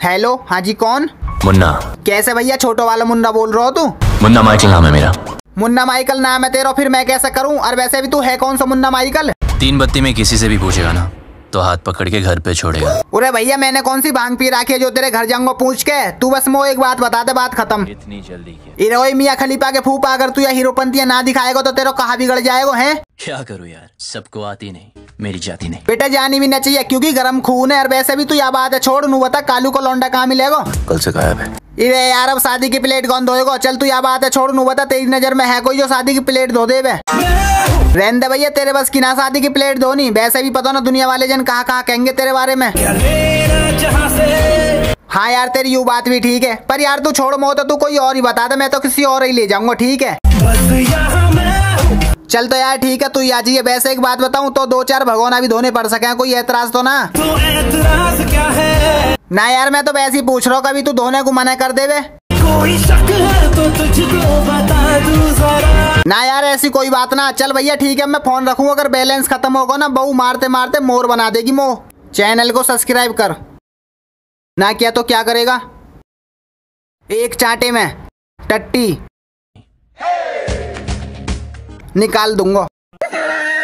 Hello, हाँ जी कौन? मुन्ना। कैसे भैया, छोटो वाला मुन्ना बोल रहा हो तू? मुन्ना माइकल नाम है मेरा। मुन्ना माइकल नाम है तेरा, फिर मैं कैसे करूं? और वैसे भी तू है कौन सा मुन्ना माइकल? 3 बत्ती में किसी से भी पूछेगा ना तो हाथ पकड़ के घर पे छोड़ेगा। अरे भैया मैंने कौन सी भांग पी रखी है जो तेरे घर जाऊंगा पूछ के? तू बस मो एक बात बता दे, बात खत्म। इतनी जल्दी इरोई मियां खलीफा के फूफा, अगर तू या हीरोपंतियां ना दिखाएगा तो तेरा कहाँ बिगड़ जाएगा है? क्या करूँ यार, सबको आती नहीं, मेरी जाती नहीं। बेटा जानी भी न चाहिए क्योंकि गरम खून है। और वैसे भी तू यह बात है छोड़, नू बता कालू को लौंडा कहाँ मिलेगा? कल से गायब है। इरे यार अब शादी की प्लेट कौन धोएगा? चल तू यह बात है छोड़, नू बता तेरी नजर में है कोई जो शादी की प्लेट धो दे? रहने दे भैया, तेरे बस की ना शादी की प्लेट धोनी। वैसे भी पता ना दुनिया वाले जन कहाँ कहाँ कहेंगे तेरे बारे में। हाँ यार तेरी यू बात भी ठीक है, पर यार तू छोड़ मो तो तू कोई और ही बता दे, मैं तो किसी और ही ले जाऊंगा, ठीक है? चल तो यार ठीक है, तू आ जाइए। वैसे एक बात बताऊं तो 2-4 भगोना भी धोने पड़ सके, कोई एतराज तो ना? तो एतराज क्या है? ना यार मैं तो वैसे ही पूछ रहा हूँ, कभी तू धोने को मना कर देवे? कोई शक है तो तुझको बता दूं जरा। ना यार ऐसी कोई बात ना। चल भैया ठीक है, मैं फोन रखूंगा, अगर बैलेंस खत्म होगा ना बहू मारते मारते मोर बना देगी मो। चैनल को सब्सक्राइब कर, ना किया तो क्या करेगा? एक चांटे में टट्टी निकाल दूंगा।